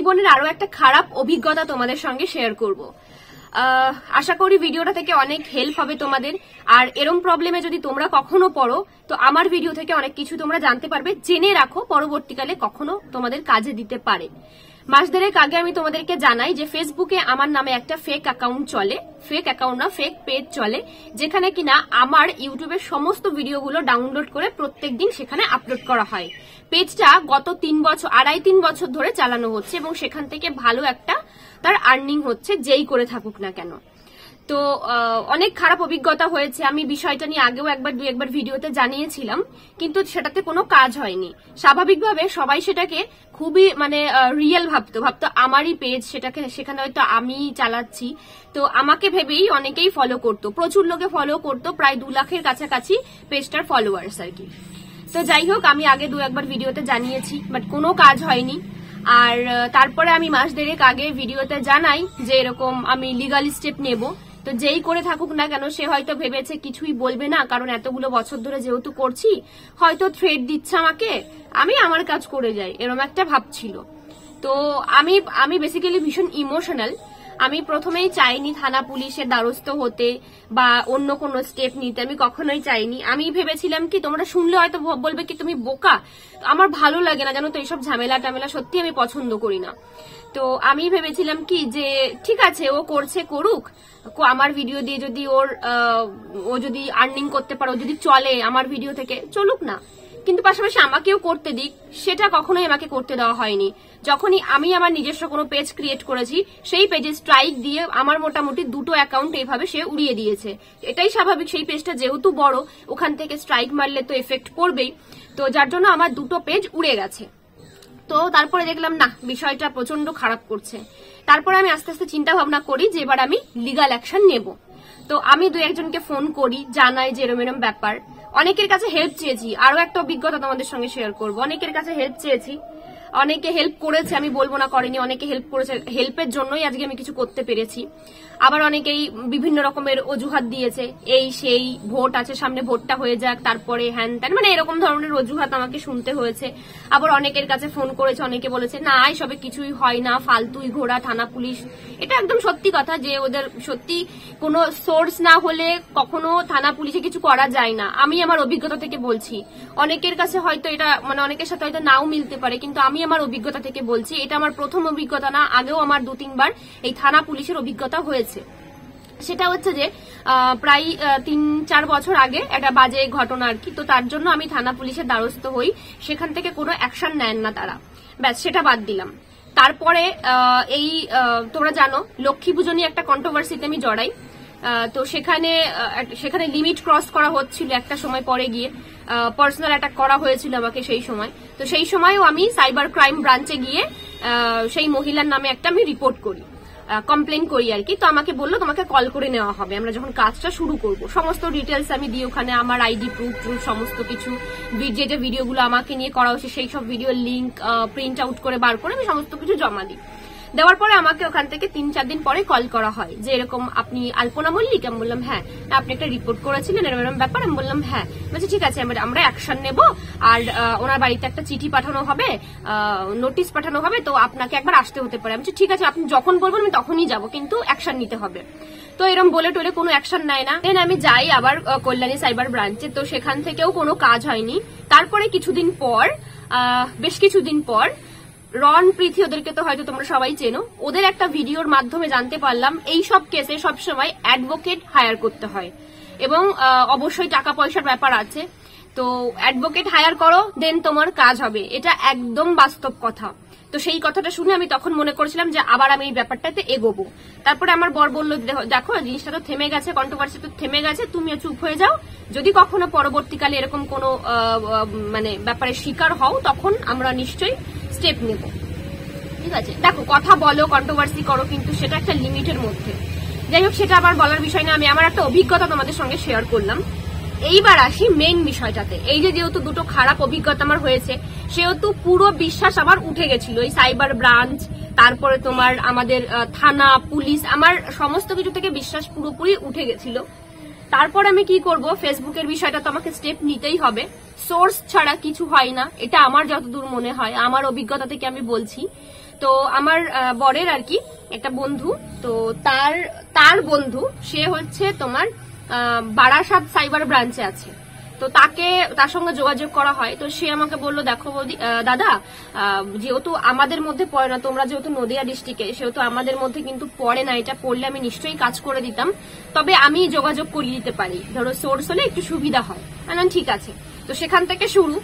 জীবনের আরো একটা খারাপ অভিজ্ঞতা তোমাদের সঙ্গে শেয়ার করব। আশা করি ভিডিওটা থেকে অনেক হেল্প হবে তোমাদের। আর এরম প্রবলেমে যদি তোমরা কখনো পড়ো তো আমার ভিডিও থেকে অনেক কিছু তোমরা জানতে পারবে, জেনে রাখো, পরবর্তীকালে কখনো তোমাদের কাজে দিতে পারে। মাস দেড়েক আগে আমি তোমাদেরকে জানাই যে ফেসবুকে আমার নামে একটা ফেক অ্যাকাউন্ট চলে, ফেক অ্যাকাউন্ট না ফেক পেজ চলে, যেখানে কিনা আমার ইউটিউবের সমস্ত ভিডিওগুলো ডাউনলোড করে প্রত্যেকদিন সেখানে আপলোড করা হয়। পেজটা গত 2.5-3 বছর ধরে চালানো হচ্ছে এবং সেখান থেকে ভালো একটা তার আর্নিং হচ্ছে, যেই করে থাকুক না কেন। তো অনেক খারাপ অভিজ্ঞতা হয়েছে। আমি বিষয়টা নিয়ে আগেও দুই একবার ভিডিওতে জানিয়েছিলাম, কিন্তু সেটাতে কোনো কাজ হয়নি। স্বাভাবিকভাবে সবাই সেটাকে খুবই রিয়েল ভাবতো আমারই পেজ, সেখানে হয়তো আমি চালাচ্ছি। তো আমাকে ভেবেই অনেকেই ফলো করতো, প্রচুর লোকে ফলো করতো, প্রায় 2 লাখের কাছাকাছি পেজটার ফলোয়ার্স আর কি। তো যাই হোক, আমি আগে 2-1 ভিডিওতে জানিয়েছি, বাট কোনো কাজ হয়নি। আর তারপরে আমি মাস দেড়েক আগে ভিডিওতে জানাই যে এরকম আমি লিগাল স্টেপ নেব। তো যেই করে থাকুক না কেন সে হয়তো ভেবেছে কিছুই বলবে না, কারণ এতগুলো বছর ধরে যেহেতু করছি হয়তো থ্রেট দিচ্ছে আমাকে, আমি আমার কাজ করে যাই, এরকম একটা ভাবছিল। তো আমি বেসিক্যালি ভীষণ ইমোশনাল। আমি প্রথমেই চাইনি থানা পুলিশের দ্বারস্থ হতে বা অন্য কোনো স্টেপ নিতে, আমি কখনোই চাইনি। আমি ভেবেছিলাম কি, তোমরা শুনলে হয়তো বলবে কি তুমি বোকা, আমার ভালো লাগে না জানো তো এইসব ঝামেলা টামেলা, সত্যি আমি পছন্দ করি না। তো আমি ভেবেছিলাম কি যে ঠিক আছে, ও করছে করুক, আমার ভিডিও দিয়ে যদি ও যদি আর্নিং করতে পারো, যদি চলে আমার ভিডিও থেকে, চলুক না, কিন্তু পাশাপাশি আমাকেও করতে দিক। সেটা কখনোই আমাকে করতে দেওয়া হয়নি। যখনই আমি আমার নিজস্ব কোনো পেজ ক্রিয়েট করেছি, সেই পেজে স্ট্রাইক দিয়ে আমার মোটামুটি 2টো অ্যাকাউন্ট এইভাবে সে উড়িয়ে দিয়েছে। এটাই স্বাভাবিক, সেই পেজটা যেহেতু বড়, ওখান থেকে স্ট্রাইক মারলে তো এফেক্ট পড়বেই। তো যার জন্য আমার 2টো পেজ উড়ে গেছে। তো তারপরে দেখলাম না, বিষয়টা প্রচন্ড খারাপ করছে। তারপরে আমি আস্তে আস্তে চিন্তা ভাবনা করি যে এবার আমি লিগাল অ্যাকশন নেব। তো আমি 2-1জনকে ফোন করি, জানাই যে এরম ব্যাপার। অনেকের কাছে হেল্প চেয়েছি, আরো একটা অভিজ্ঞতা তোমাদের সঙ্গে শেয়ার করব। অনেকের কাছে হেল্প চেয়েছি, অনেকে হেল্প করেছে, আমি বলবো না করেনি, অনেকে হেল্প করেছে। হেল্পের জন্যই আজকে আমি কিছু করতে পেরেছি। আবার অনেকেই বিভিন্ন রকমের অজুহাত দিয়েছে, এই সেই, ভোট আছে সামনে, ভোটটা হয়ে যাক, তারপরে হ্যান ত্যান, এরকম ধরনের অজুহাত আমাকে শুনতে হয়েছে। আবার অনেকের কাছে ফোন করেছে, অনেকে বলেছে না এসবে কিছুই হয় না, ফালতুই ঘোড়া থানা পুলিশ। এটা একদম সত্যি কথা যে ওদের সত্যি কোনো সোর্স না হলে কখনো থানা পুলিশে কিছু করা যায় না। আমি আমার অভিজ্ঞতা থেকে বলছি, অনেকের কাছে হয়তো এটা অনেকের সাথে হয়তো নাও মিলতে পারে, কিন্তু আমি আমার অভিজ্ঞতা থেকে বলছি। এটা আমার প্রথম অভিজ্ঞতা না, আগেও আমার 2-3 বার এই থানা পুলিশের অভিজ্ঞতা হয়েছে। সেটা হচ্ছে যে প্রায় 3-4 বছর আগে একটা বাজে ঘটনা আর কি। তো তার জন্য আমি থানা পুলিশের দ্বারস্থ হই, সেখান থেকে কোনো অ্যাকশন নেন না তারা, ব্যাস সেটা বাদ দিলাম। তারপরে তোমরা জানো লক্ষ্মী পুজো নিয়ে একটা কন্ট্রোভার্সিতে আমি জড়াই। তো সেখানে লিমিট ক্রস করা হচ্ছিল, একটা সময় পরে গিয়ে পার্সোনাল অ্যাটাক করা হয়েছিল আমাকে সেই সময়। তো সেই সময়ও আমি সাইবার ক্রাইম ব্রাঞ্চে গিয়ে সেই মহিলার নামে একটা আমি রিপোর্ট করি, কমপ্লেন করি আর কি। তো আমাকে বললো তোমাকে কল করে নেওয়া হবে আমরা যখন কাজটা শুরু করব। সমস্ত ডিটেলস আমি দিই ওখানে, আমার আইডি প্রুফ সমস্ত কিছু, যে ভিডিওগুলো আমাকে নিয়ে করা হচ্ছে সেই সব ভিডিও লিঙ্ক প্রিন্ট আউট করে বার করে আমি সমস্ত কিছু জমা দিই। দেওয়ার পরে আমাকে ওখান থেকে 3-4 দিন পরে কল করা হয় যে এরকম আপনি আলপনা মল্লিক। আমি বললাম হ্যাঁ। আপনি একটা রিপোর্ট করেছিলেন এরকম ব্যাপার? আমি বললাম হ্যাঁ। বলছে ঠিক আছে, আমরা অ্যাকশন নেব, আর ওনার বাড়িতে একটা চিঠি পাঠানো হবে, নোটিশ পাঠানো হবে, তো আপনাকে একবার আসতে হতে পারে। আমি বলছি ঠিক আছে, আপনি যখন বলবেন আমি তখনই যাব, কিন্তু অ্যাকশন নিতে হবে। তো এরকম বলে টলে কোনো অ্যাকশন নেয় না। দেন আমি যাই আবার কল্যাণী সাইবার ব্রাঞ্চে, তো সেখান থেকেও কোনো কাজ হয়নি। তারপরে বেশ কিছুদিন পর রন প্রীতি, ওদেরকে তো হয়তো তোমরা সবাই চেনো, ওদের একটা ভিডিওর মাধ্যমে জানতে পারলাম এই সব কেসে সবসময় অ্যাডভোকেট হায়ার করতে হয় এবং অবশ্যই টাকা পয়সার ব্যাপার আছে। তো অ্যাডভোকেট হায়ার করো, দেন তোমার কাজ হবে। এটা একদম বাস্তব কথা। তো সেই কথাটা শুনে আমি তখন মনে করেছিলাম যে আবার আমি এই ব্যাপারটাতে এগোবো। তারপরে আমার বর বললো দেখো জিনিসটা তো থেমে গেছে, কন্ট্রোভার্সি তো থেমে গেছে, তুমিও চুপ হয়ে যাও, যদি কখনো পরবর্তীকালে এরকম কোনো ব্যাপারে শিকার হও তখন আমরা নিশ্চয়ই স্টেপ নেব। ঠিক আছে, দেখো কথা বলো, কন্ট্রোভার্সি করো, কিন্তু সেটা একটা লিমিটের মধ্যে। যাই হোক, সেটা আবার বলার বিষয় না, আমি আমার একটা অভিজ্ঞতা তোমাদের সঙ্গে শেয়ার করলাম। এইবার আসি মেইন বিষয়টাতে। এই যেহেতু 2টো খারাপ অভিজ্ঞতা আমার হয়েছে, সেহেতু পুরো বিশ্বাস আবার উঠে গেছিল এই সাইবার ব্রাঞ্চ, তারপরে তোমার আমাদের থানা পুলিশ, আমার সমস্ত কিছু থেকে বিশ্বাস পুরোপুরি উঠে গেছিল। তারপর আমি কি করব, ফেসবুকের বিষয়টা তো আমাকে স্টেপ নিতেই হবে, সোর্স ছাড়া কিছু হয় না, এটা আমার যতদূর মনে হয়, আমার অভিজ্ঞতা থেকে আমি বলছি। তো আমার বরের আর কি একটা বন্ধু, তো তার বন্ধু সে হচ্ছে তোমার বারাসাত সাইবার ব্রাঞ্চে আছে। তো তার সঙ্গে যোগাযোগ করা হয়। তো সে আমাকে বললো, দেখো দাদা, যেহেতু আমাদের মধ্যে পড়ে না, তোমরা যেহেতু নদিয়া ডিস্ট্রিক্টে, সেহেতু আমাদের মধ্যে কিন্তু পড়ে না, এটা পড়লে আমি নিশ্চয়ই কাজ করে দিতাম, তবে আমি যোগাযোগ করিয়ে দিতে পারি, ধরো সোর্স হলে একটু সুবিধা হয়। ঠিক আছে। তো সেখান থেকে শুরু,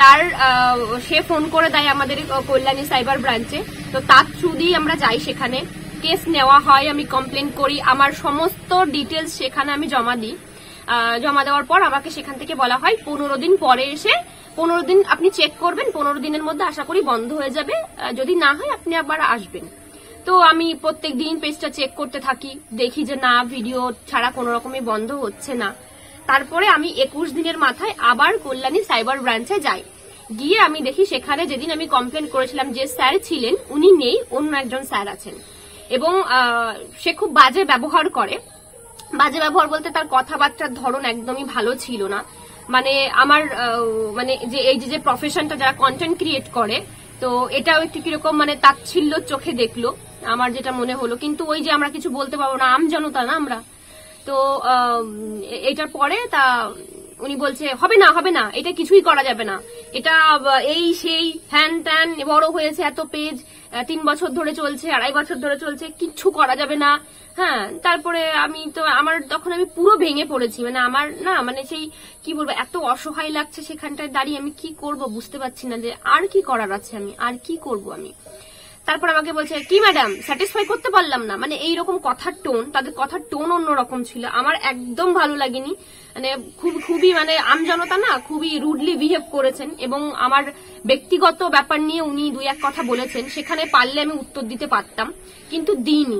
সে ফোন করে দেয় আমাদের কল্যাণী সাইবার ব্রাঞ্চে। তো তার থ্রু দিয়ে আমরা যাই, সেখানে কেস নেওয়া হয়, আমি কমপ্লেন করি, আমার সমস্ত ডিটেলস সেখানে আমি জমা দিই। জমা দেওয়ার পর আমাকে সেখান থেকে বলা হয় 15 দিন পরে এসে 15 দিন আপনি চেক করবেন, 15 দিনের মধ্যে আশা করি বন্ধ হয়ে যাবে, যদি না হয় আপনি আবার আসবেন। তো আমি প্রত্যেক দিন পেজটা চেক করতে থাকি, দেখি যে না, ভিডিও ছাড়া কোনো রকমই বন্ধ হচ্ছে না। তারপরে আমি 21 দিনের মাথায় আবার কল্যাণী সাইবার ব্রাঞ্চে যাই। গিয়ে আমি দেখি সেখানে যেদিন আমি কমপ্লেন করেছিলাম যে স্যার ছিলেন, উনি নেই, অন্য একজন স্যার আছেন, এবং সে খুব বাজে ব্যবহার করে। বাজে ব্যবহার বলতে তার কথাবার্তার ধরন একদমই ভালো ছিল না। আমার যে এই যে প্রফেশনটা যারা কন্টেন্ট ক্রিয়েট করে, তো এটাও একটু কিরকম তাচ্ছিল্য চোখে দেখলো, আমার যেটা মনে হলো। কিন্তু ওই যে আমরা কিছু বলতে পারবো না, আমজনতা না আমরা। তো এটার পরে উনি বলছে হবে না, এটা কিছুই করা যাবে না, এটা এই সেই হ্যান ত্যান, বড় হয়েছে, এত পেজ 3 বছর ধরে চলছে, 2.5 বছর ধরে চলছে, কিচ্ছু করা যাবে না। হ্যাঁ, তারপরে তখন আমি পুরো ভেঙে পড়েছি। আমার না সেই কি বলবো, এত অসহায় লাগছে সেখানটায় দাঁড়িয়ে, আমি কি করব বুঝতে পারছি না, যে আর কি করার আছে, আমি আর কি করব আমি। তারপর আমাকে বলছে, কি ম্যাডাম স্যাটিসফাই করতে পারলাম না, এইরকম কথার টোন, তাদের কথার টোন অন্যরকম ছিল, আমার একদম ভালো লাগেনি। খুবই আমজনতা না, খুবই রুডলি বিহেভ করেছেন, এবং আমার ব্যক্তিগত ব্যাপার নিয়ে উনি 2-1 কথা বলেছেন, সেখানে পারলে আমি উত্তর দিতে পারতাম, কিন্তু দিইনি।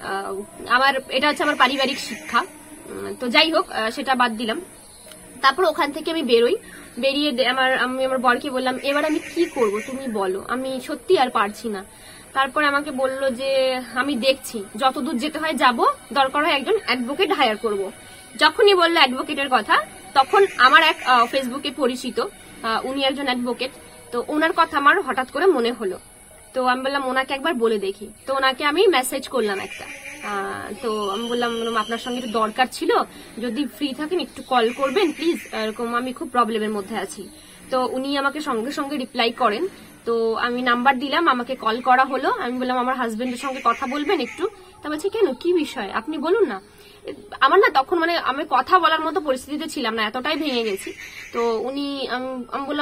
এটা হচ্ছে আমার পারিবারিক শিক্ষা। তো যাই হোক, সেটা বাদ দিলাম। তারপর ওখান থেকে আমি বেরিয়ে আমি আমার বরকে বললাম, এবার আমি কি করব তুমি বলো, আমি সত্যি আর পারছি না। তারপরে আমাকে বলল যে আমি দেখছি, যতদূর যেতে হয় যাব, দরকার হয় একজন অ্যাডভোকেট হায়ার করব। যখনই বললো অ্যাডভোকেটের কথা, তখন আমার এক ফেসবুকে পরিচিত, উনি একজন অ্যাডভোকেট, তো ওনার কথা আমার হঠাৎ করে মনে হলো। তো আমি বললাম ওনাকে একবার বলে দেখি। তো ওনাকে আমি মেসেজ করলাম একটা, তো আমি বললাম আপনার সঙ্গে একটু দরকার ছিল, যদি ফ্রি থাকেন একটু কল করবেন প্লিজ, এরকম আমি খুব প্রবলেমের মধ্যে আছি। তো উনি আমাকে সঙ্গে সঙ্গে রিপ্লাই করেন। তো আমি নাম্বার দিলাম, আমাকে কল করা হলো। আমি বললাম আমার হাজবেন্ডের সঙ্গে কথা বলবেন একটু। তা বলছে কেন, কি বিষয় আপনি বলুন না। আমার না তখন আমি কথা বলার মতো পরিস্থিতিতে ছিলাম না, এতটাই ভেঙে গেছি। তো আমি বললাম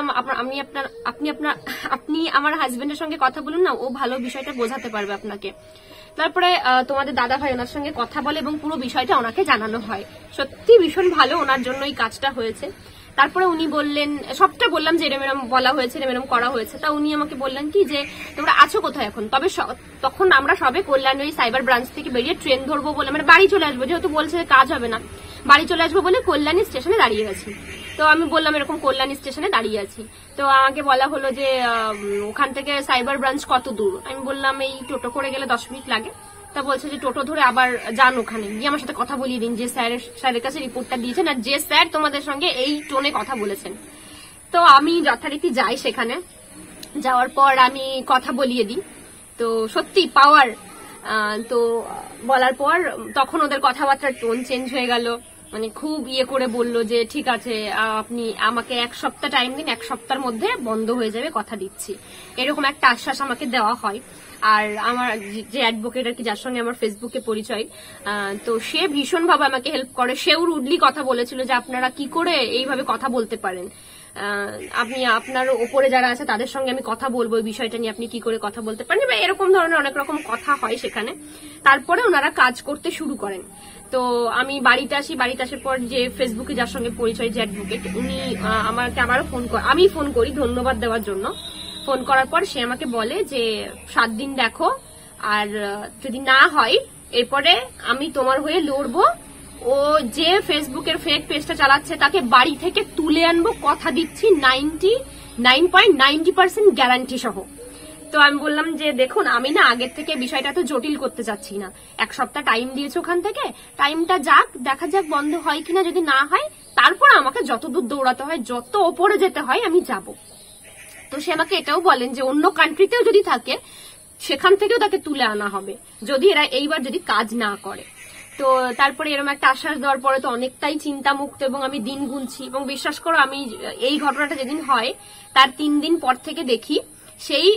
আপনি আমার হাজবেন্ডের সঙ্গে কথা বলুন না, ও ভালো বিষয়টা বোঝাতে পারবে আপনাকে। তারপরে তোমাদের দাদা ভাই ওনার সঙ্গে কথা বলে এবং পুরো বিষয়টা ওনাকে জানানো হয়। সত্যি ভীষণ ভালো, ওনার জন্য এই কাজটা হয়েছে। তারপরে উনি বললেন, সবটা বললাম যে এরম বলা হয়েছে, এরম করা হয়েছে। তা উনি আমাকে বললেন কি যে তোমরা আছো কোথায় এখন। তবে তখন আমরা সবে কল্যাণী সাইবার ব্রাঞ্চ থেকে বেরিয়ে ট্রেন ধরবো বলে, বাড়ি চলে আসবো, যেহেতু বলছে কাজ হবে না, বাড়ি চলে আসবো বলে কল্যাণী স্টেশনে দাঁড়িয়ে গেছি। তো আমি বললাম এরকম কল্যাণী স্টেশনে দাঁড়িয়ে আছি। তো আমাকে বলা হলো যে ওখান থেকে সাইবার ব্রাঞ্চ কত দূর। আমি বললাম এই টোটো করে গেলে 10 মিনিট লাগে। তা বলছে যে টোটো ধরে আবার যান ওখানে গিয়ে আমার সাথে কথা বলিয়ে দিন, যে স্যারের কাছে রিপোর্টটা দিয়েছেন আর যে স্যার তোমাদের সঙ্গে এই টোনে কথা বলেছেন। তো আমি যথারীতি যাই, সেখানে যাওয়ার পর আমি কথা বলিয়ে দিই। তো সত্যি পাওয়ার। তো বলার পর তখন ওদের কথাবার্তার টোন চেঞ্জ হয়ে গেল, খুব করে বললো যে ঠিক আছে, আপনি আমাকে 1 সপ্তাহ টাইম দিন, 1 সপ্তাহের মধ্যে বন্ধ হয়ে যাবে, কথা দিচ্ছি। এরকম একটা আশ্বাস আমাকে দেওয়া হয়। আর আমার যে অ্যাডভোকেট আর কি, যার সঙ্গে আমার ফেসবুকে পরিচয়, তো সে ভীষণ ভাবে আমাকে হেল্প করে। সেও রুডলি কথা বলেছিল যে আপনারা কি করে এইভাবে কথা বলতে পারেন, আপনি আপনার ওপরে যারা আছে তাদের সঙ্গে আমি কথা বলবো এই বিষয়টা নিয়ে, আপনি কি করে কথা বলতে পারেন, বা এরকম ধরনের অনেক রকম কথা হয় সেখানে। তারপরে ওনারা কাজ করতে শুরু করেন। তো আমি বাড়িতে আসি, বাড়িতে আসার পর যে ফেসবুকে যার সঙ্গে পরিচয়, যে অ্যাডভোকেট, উনি আমাকে আবারও আমি ফোন করি ধন্যবাদ দেওয়ার জন্য। ফোন করার পর সে আমাকে বলে যে 7 দিন দেখো, আর যদি না হয় এরপরে আমি তোমার হয়ে লড়বো, ও যে ফেসবুকের ফেক পেজটা চালাচ্ছে তাকে বাড়ি থেকে তুলে আনবো, কথা দিচ্ছি 99.90% গ্যারান্টি সহ। তো আমি বললাম যে দেখুন, আমি না আগের থেকে বিষয়টা তো জটিল করতে চাচ্ছি না, 1 সপ্তাহ টাইম দিয়েছে, ওখান থেকে টাইমটা যাক, দেখা যাক বন্ধ হয় কিনা, যদি না হয় তারপর আমাকে যত দূর দৌড়াতে হয়, যত ওপরে যেতে হয় আমি যাব। তো সে আমাকে এটাও বলেন যে অন্য কান্ট্রিতেও যদি থাকে সেখান থেকেও তাকে তুলে আনা হবে যদি এরা এইবার যদি কাজ না করে। তো তারপরে এরকম একটা আশ্বাস দেওয়ার পরে তো অনেকটাই চিন্তামুক্ত এবং আমি দিন গুনছি, এবং বিশ্বাস করো আমি এই ঘটনাটা যেদিন হয় তার 3 দিন পর থেকে দেখি সেই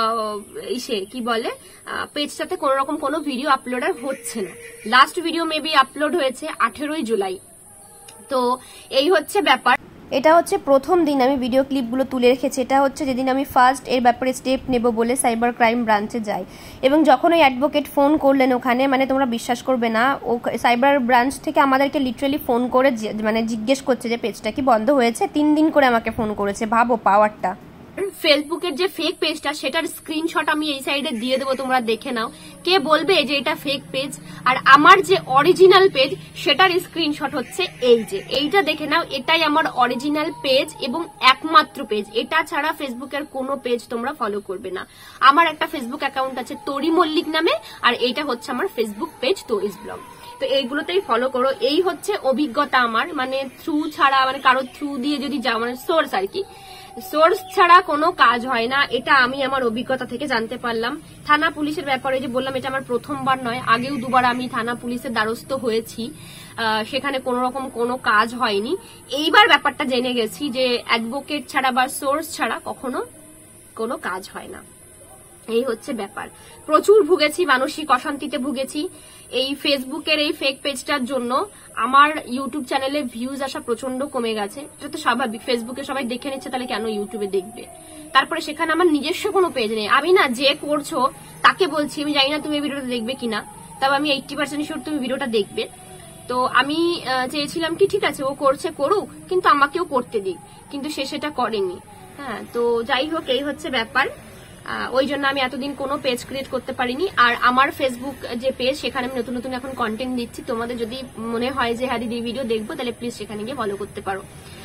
সে কি বলে পেজটাতে কোন রকম কোনো ভিডিও আপলোড আর হচ্ছে না। লাস্ট ভিডিও মেবি আপলোড হয়েছে 18ই জুলাই। তো এই হচ্ছে ব্যাপার। এটা হচ্ছে প্রথম দিন আমি ভিডিও ক্লিপগুলো তুলে রেখেছি। এটা হচ্ছে যেদিন আমি ফার্স্ট এর ব্যাপারে স্টেপ নেব বলে সাইবার ক্রাইম ব্রাঞ্চে যাই, এবং যখন ওই অ্যাডভোকেট ফোন করলেন ওখানে, মানে তোমরা বিশ্বাস করবে না, ও সাইবার ব্রাঞ্চ থেকে আমাদেরকে লিটারালি ফোন করে মানে জিজ্ঞেস করছে যে পেজটা কি বন্ধ হয়েছে। 3 দিন করে আমাকে ফোন করেছে, ভাবো পাওয়ারটা। ফেসবুকের যে ফেক পেজটা সেটার স্ক্রিনশট আমি এই সাইডে দিয়ে দেবো, তোমরা দেখে নাও। কে বলবে যে এটা ফেক পেজ, আর আমার যে অরিজিনাল পেজ সেটার স্ক্রিনশট হচ্ছে এই যে, এইটা দেখে নাও। এটাই আমার অরিজিনাল পেজ এবং একমাত্র পেজ। এটা ছাড়া ফেসবুকের কোনো পেজ তোমরা ফলো করবে না। আমার একটা ফেসবুক অ্যাকাউন্ট আছে তরি মল্লিক নামে, আর এইটা হচ্ছে আমার ফেসবুক পেজ তরিস ব্লগ। তো এইগুলোতেই ফলো করো। এই হচ্ছে অভিজ্ঞতা আমার, মানে থ্রু ছাড়া, মানে কারোর থ্রু দিয়ে যদি যাও, মানে সোর্স আর কি, সোর্স ছাড়া কোনো কাজ হয় না। এটা আমি আমার অভিজ্ঞতা থেকে জানতে পারলাম। থানা পুলিশের ব্যাপারে যে বললাম, এটা আমার প্রথমবার নয়, আগেও 2বার আমি থানা পুলিশের দ্বারস্থ হয়েছি, সেখানে কোন রকম কোনো কাজ হয়নি। এইবার ব্যাপারটা জেনে গেছি যে অ্যাডভোকেট ছাড়া বা সোর্স ছাড়া কখনো কোনো কাজ হয় না। এই হচ্ছে ব্যাপার। প্রচুর ভুগেছি, মানসিক অশান্তিতে ভুগেছি এই ফেসবুকের এই ফেক পেজটার জন্য। আমার ইউটিউব চ্যানেলে ভিউজ আসা প্রচন্ড কমে গেছে। এটা তো স্বাভাবিক, ফেসবুকে সবাই দেখে নিচ্ছে, তাহলে কেন ইউটিউবে দেখবে? তারপরে সেখানে আমার নিজস্ব কোনো পেজ নেই। আমি না যে করছো তাকে বলছি, আমি জানি না তুমি এই ভিডিওটা দেখবে কিনা, তবে আমি 80% শিওর তুমি ভিডিওটা দেখবে। তো আমি চেয়েছিলাম কি ঠিক আছে ও করছে করুক, কিন্তু আমাকেও করতে দিক, কিন্তু সে সেটা করেনি। হ্যাঁ, তো যাই হোক, এই হচ্ছে ব্যাপার। ওই জন্য আমি এতদিন কোনো পেজ ক্রিয়েট করতে পারিনি। আর আমার ফেসবুক যে পেজ, সেখানে আমি নতুন নতুন এখন কন্টেন্ট দিচ্ছি। তোমাদের যদি মনে হয় যে হ্যাঁ দিদি ভিডিও দেখবো, তাহলে প্লিজ সেখানে গিয়ে ফলো করতে পারো।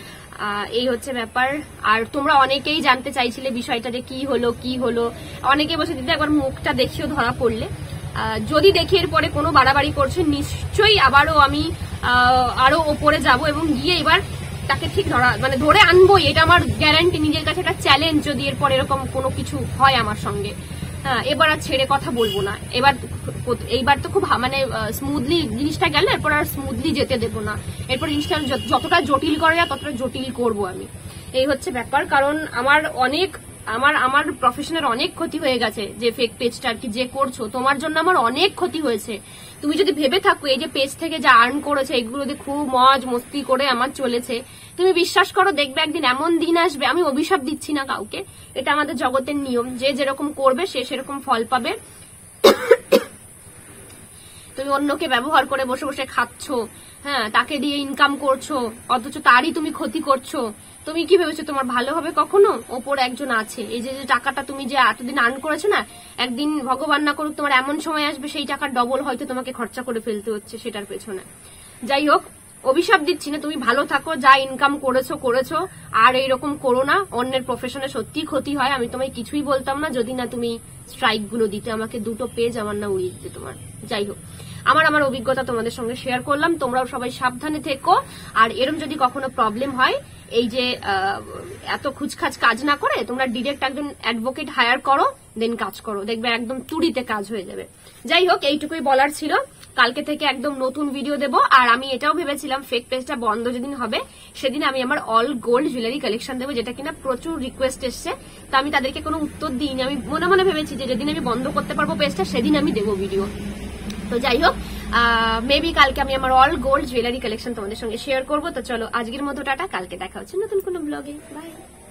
এই হচ্ছে ব্যাপার। আর তোমরা অনেকেই জানতে চাইছিলে বিষয়টা যে কি হলো। অনেকে বসে দিদি একবার মুখটা দেখিও ধরা পড়লে। যদি দেখি এরপরে কোনো বাড়াবাড়ি করছে, নিশ্চয়ই আবারও আমি আরো ওপরে যাব এবং গিয়ে এবার তাকে ঠিক ধরে আনবোই। এটা আমার গ্যারান্টি, নিজের কাছে একটা চ্যালেঞ্জ। যদি এরপর এরকম কোনো কিছু হয় আমার সঙ্গে, হ্যাঁ, এবার আর ছেড়ে কথা বলবো না। এইবার তো খুব মানে স্মুথলি জিনিসটা গেল, এরপর আর স্মুথলি যেতে দেবো না। এরপর জিনিসটা যতটা জটিল করা যায় ততটা জটিল করবো আমি। এই হচ্ছে ব্যাপার। কারণ আমার প্রফেশনের অনেক ক্ষতি হয়ে গেছে যে ফেক পেজটা আর কি যে করছো, তোমার জন্য আমার অনেক ক্ষতি হয়েছে। তুমি যদি ভেবে থাকো এই যে পেজ থেকে যা আর্ন করেছে এগুলো দিয়ে খুব মজ মস্তি করে আমার চলেছে, তুমি বিশ্বাস করো দেখবে একদিন এমন দিন আসবে, আমি অভিশাপ দিচ্ছি না কাউকে, এটা আমাদের জগতের নিয়ম, যে যেরকম করবে সে সেরকম ফল পাবে। তুমি অন্যকে ব্যবহার করে বসে বসে খাচ্ছ, হ্যাঁ, তাকে দিয়ে ইনকাম করছো, অথচ তারই তুমি ক্ষতি করছো। তুমি কি ভেবেছো তোমার ভালো হবে কখনো? ওপর একজন আছে, এই যে টাকাটা তুমি যে এতদিন আর্ন করেছো না, একদিন ভগবান না করুক তোমার এমন সময় আসবে সেই টাকার ডবল হয়তো তোমাকে খরচা করে ফেলতে হচ্ছে সেটার পেছনে। যাই হোক, অভিশাপ দিচ্ছি না, তুমি ভালো থাকো, যা ইনকাম করেছো, আর এইরকম করো না। অন্যের প্রফেশনে সত্যি ক্ষতি হয়, আমি তোমায় কিছুই বলতাম না যদি না তুমি স্ট্রাইক গুলো দিতে আমাকে, 2টো পেজ আমার না উড়িয়ে দিতে তোমার। যাই হোক, আমার অভিজ্ঞতা তোমাদের সঙ্গে শেয়ার করলাম। তোমরাও সবাই সাবধানে থেকো। আর এরকম যদি কখনো প্রবলেম হয়, এই যে এত খুচখাচ কাজ না করে তোমরা ডিরেক্ট একজন অ্যাডভোকেট হায়ার করো, দেন কাজ করো, দেখবে একদম তুড়িতে কাজ হয়ে যাবে। যাই হোক, এইটুকুই বলার ছিল। কালকে থেকে একদম নতুন ভিডিও দেবো। আর আমি এটাও ভেবেছিলাম ফেক পেজটা বন্ধ যেদিন হবে সেদিন আমি আমার অল গোল্ড জুয়েলারি কালেকশন দেবো, যেটা কিনা প্রচুর রিকোয়েস্ট এসছে। তো আমি তাদেরকে কোনো উত্তর দিইনি। আমি মনে মনে ভেবেছি যে যেদিন আমি বন্ধ করতে পারবো পেজটা সেদিন আমি দেবো ভিডিও। তো যাই হোক, মেবি কালকে আমি আমার অল গোল্ড জুয়েলারি কালেকশন তোমাদের সঙ্গে শেয়ার করবো। তো চলো আজকের মতো টাটা, কালকে দেখা হচ্ছে নতুন কোনো ব্লগে। বাই।